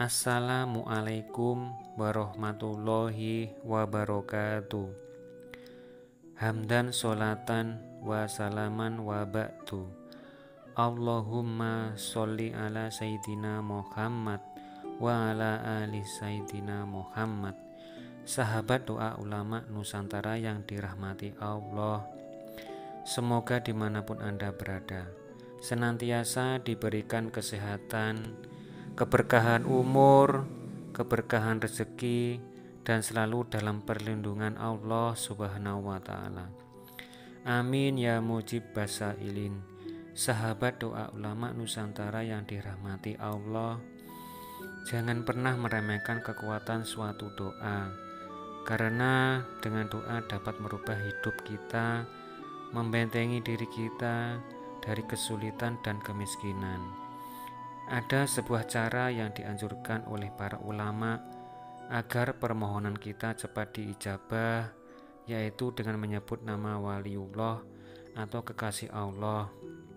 Assalamualaikum warahmatullahi wabarakatuh. Hamdan sholatan wa salaman wa ba'du. Allahumma sholli ala Sayyidina Muhammad wa ala ali Sayyidina Muhammad. Sahabat doa ulama Nusantara yang dirahmati Allah, semoga dimanapun Anda berada senantiasa diberikan kesehatan, keberkahan umur, keberkahan rezeki, dan selalu dalam perlindungan Allah Subhanahu wa Ta'ala. Amin ya mujib basailin. Sahabat doa ulama Nusantara yang dirahmati Allah, jangan pernah meremehkan kekuatan suatu doa, karena dengan doa dapat merubah hidup kita, membentengi diri kita dari kesulitan dan kemiskinan. Ada sebuah cara yang dianjurkan oleh para ulama agar permohonan kita cepat diijabah, yaitu dengan menyebut nama waliullah atau kekasih Allah.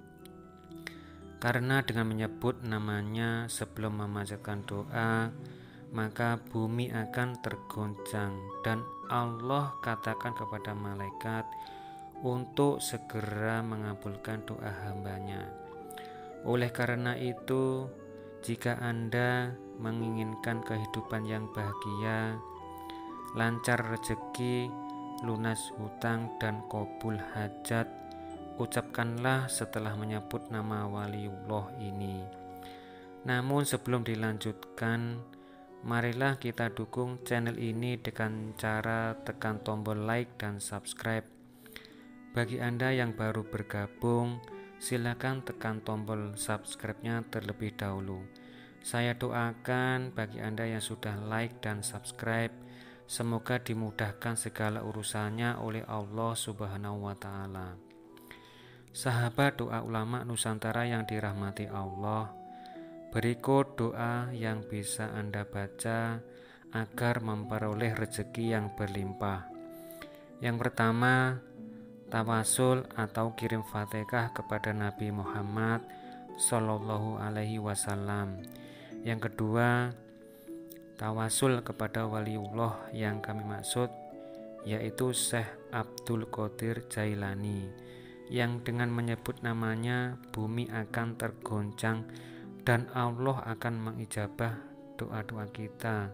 Karena dengan menyebut namanya sebelum memanjatkan doa, maka bumi akan tergoncang dan Allah katakan kepada malaikat untuk segera mengabulkan doa hambanya. Oleh karena itu, jika Anda menginginkan kehidupan yang bahagia, lancar rezeki, lunas hutang, dan kabul hajat, ucapkanlah setelah menyebut nama waliullah ini. Namun sebelum dilanjutkan, marilah kita dukung channel ini dengan cara tekan tombol like dan subscribe. Bagi Anda yang baru bergabung, silakan tekan tombol subscribe-nya terlebih dahulu. Saya doakan bagi Anda yang sudah like dan subscribe, semoga dimudahkan segala urusannya oleh Allah Subhanahu wa Ta'ala. Sahabat doa ulama Nusantara yang dirahmati Allah, berikut doa yang bisa Anda baca agar memperoleh rezeki yang berlimpah. Yang pertama, tawasul atau kirim Fatihah kepada Nabi Muhammad Sallallahu Alaihi Wasallam. Yang kedua, tawasul kepada waliullah yang kami maksud yaitu Syekh Abdul Qadir Jailani, yang dengan menyebut namanya bumi akan tergoncang dan Allah akan mengijabah doa-doa kita.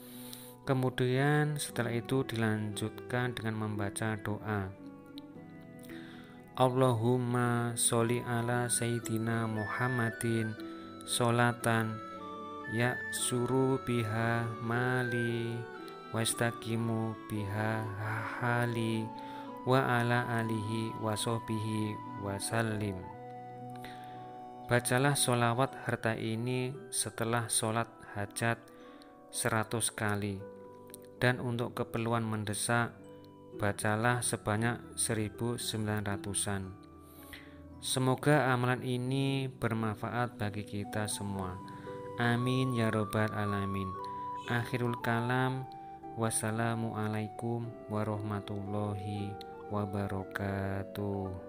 Kemudian setelah itu dilanjutkan dengan membaca doa Allahumma sholli ala Sayyidina Muhammadin sholatan ya suru biha mali wastaqimu biha hali wa ala alihi wa sahbihi wasallim. Bacalah sholawat harta ini setelah sholat hajat 100 kali, dan untuk keperluan mendesak bacalah sebanyak 1900-an. Semoga amalan ini bermanfaat bagi kita semua. Amin ya robbal alamin. Akhirul kalam. Wassalamualaikum warahmatullahi wabarakatuh.